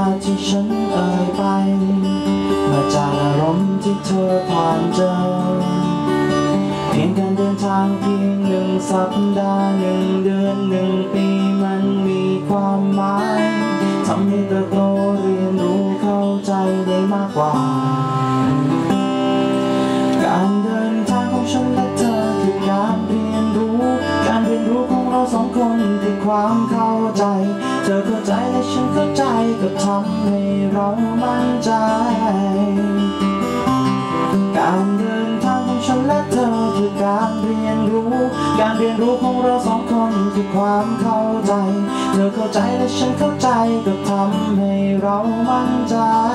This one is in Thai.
ที่ฉันเอ่ยไปมาจากอารมณ์ที่เธอผ่านเจอเพียงการเดินทางเพียง1 สัปดาห์1 เดือน1 ปีมันมีความหมายทำให้เติบโตเรียนรู้เข้าใจได้มากกว่าการเดินทางของฉันและเธอคือการเรียนรู้ของเรา2 คนคือความเข้าใจเธอเข้าใจและฉันเข้าใจก็ทำให้เรามั่นใจการเดินทางของฉันและเธอคือการเรียนรู้ของเรา2 คนคือความเข้าใจเธอเข้าใจและฉันเข้าใจก็ทำให้เรามั่นใจ